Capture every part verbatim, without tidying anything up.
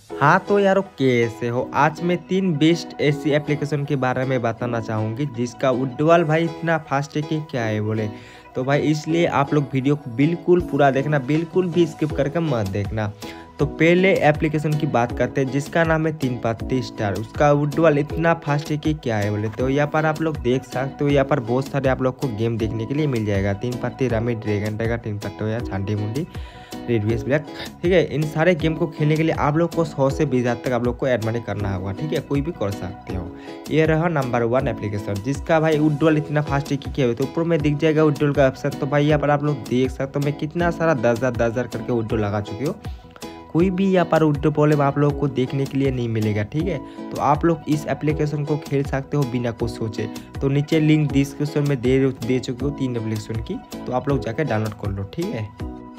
हाँ तो यारो कैसे हो। आज मैं तीन बेस्ट ऐसी एप्लीकेशन के बारे में बताना चाहूँगी जिसका विड्रॉल भाई इतना फास्ट है कि क्या है बोले। तो भाई इसलिए आप लोग वीडियो को बिल्कुल पूरा देखना, बिल्कुल भी स्किप करके मत देखना। तो पहले एप्लीकेशन की बात करते हैं जिसका नाम है तीन पत्ती स्टार। उसका विड्रॉल इतना फास्ट है कि क्या है बोले। तो यहाँ पर आप लोग देख सकते हो, यहाँ पर बहुत सारे आप लोग को गेम देखने के लिए मिल जाएगा। तीन पत्ती रमी, ड्रैगन टाइगर, तीन पत्ते हो या छांडी मुंडी, रेडवीएस ब्लैक। ठीक है, इन सारे गेम को खेलने के लिए आप लोग को सौ से बीस हज़ार तक आप लोग को एड मनी करना होगा। ठीक है, कोई भी कर सकते हो। ये रहा नंबर वन एप्लीकेशन जिसका भाई विड्रॉल इतना फास्ट है कि क्या हो। तो ऊपर में दिख जाएगा विड्रॉल का ऑप्शन। तो भाई यहाँ पर आप लोग देख सकते हो मैं कितना सारा दस हज़ार दस हज़ार करके विड्रॉल लगा चुकी हूँ। कोई भी यहाँ पर विड्रॉल प्रॉब्लम आप लोग को देखने के लिए नहीं मिलेगा। ठीक है, तो आप लोग इस एप्लीकेशन को खेल सकते हो बिना कुछ सोचे। तो नीचे लिंक डिस्क्रिप्शन में दे दे चुकी हो तीन एप्लीकेशन की, तो आप लोग जाकर डाउनलोड कर लो। ठीक है,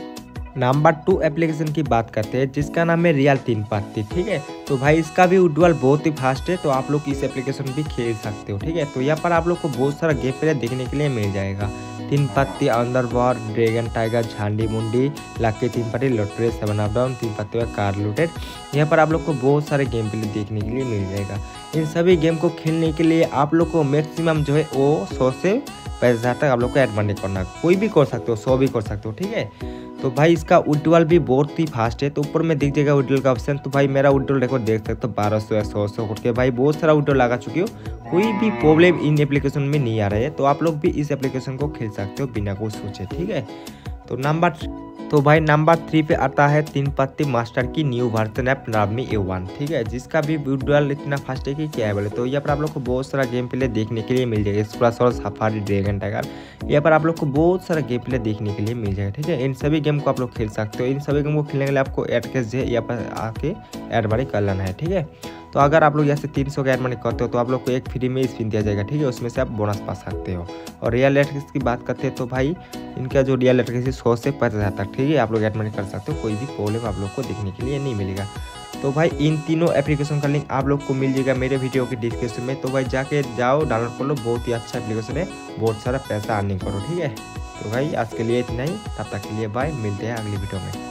नंबर टू एप्लीकेशन की बात करते हैं जिसका नाम है रियल तीन पत्ती। ठीक है, तो भाई इसका भी विड्रॉल बहुत ही फास्ट है। तो आप लोग इस एप्लीकेशन भी खेल सकते हो। ठीक है, तो यहाँ पर आप लोग को बहुत सारा गेम प्ले देखने के लिए मिल जाएगा। तीन पत्ती, अंडरवॉर, ड्रैगन टाइगर, झांडी मुंडी, लकी तीन पत्ती, लॉटरी, सेवन अप डाउन, तीन पत्ती का कार लूटेड। यहाँ पर आप लोग को बहुत सारे गेम प्ले देखने के लिए मिल जाएगा। इन सभी गेम को खेलने के लिए आप लोग को मैक्सिमम जो है वो सौ से पैंसठ हज़ार तक आप लोग को एड मनी करना। कोई भी कर सकते हो, सौ भी कर सकते हो। ठीक है, तो भाई इसका विड्रॉल भी बहुत ही फास्ट है। तो ऊपर में दिख जाएगा विड्रॉल का ऑप्शन। तो भाई मेरा विड्रॉल रिकॉर्ड देख सकते हो बारह सौ या सौ सौ करके भाई बहुत सारा विड्रॉल लगा चुकी हो। कोई भी प्रॉब्लम इन एप्लीकेशन में नहीं आ रहा है। तो आप लोग भी इस एप्लीकेशन को खेल सकते हो बिना कुछ सोचे। ठीक है, तो नंबर तो भाई नंबर थ्री पे आता है तीन पत्ती मास्टर की न्यू वर्जन ऐप नामी ए वन। ठीक है, जिसका भी विड्रॉल इतना फास्ट है कि क्या है बोले। तो यहाँ पर आप लोग को बहुत सारा गेम प्ले देखने के लिए मिल जाएगा। एक्सप्लोरर, सफारी, ड्रैगन टाइगर, यहाँ पर आप लोग को बहुत सारा गेम प्ले देखने के लिए मिल जाएगा। ठीक है, इन सभी गेम को आप लोग खेल सकते हो। इन सभी गेम को खेलने के लिए आपको एड कैश जो है यहाँ पर आके एड मनी कर लेना है। ठीक है, तो अगर आप लोग यहाँ से तीन सौ का एड मनी करते हो तो आप लोग को एक फ्री में स्पिन दिया जाएगा। ठीक है, उसमें से आप बोनस पा सकते हो। और रियल एटकेस की बात करते हैं तो भाई इनका जो रियल एटकेस है सौ से पचास हज़ार तक। ठीक है, आप लोग एड मनी कर सकते हो। कोई भी प्रॉब्लम आप लोग को देखने के लिए नहीं मिलेगा। तो भाई इन तीनों एप्लीकेशन का लिंक आप लोग को मिल जाएगा मेरे वीडियो के डिस्क्रिप्शन में। तो भाई जाके जाओ, डाउनलोड कर लो। बहुत ही अच्छा एप्लीकेशन है, बहुत सारा पैसा अर्निंग करो। ठीक है, तो भाई आज के लिए इतना ही। तब तक के लिए बाय, मिलते हैं अगली वीडियो में।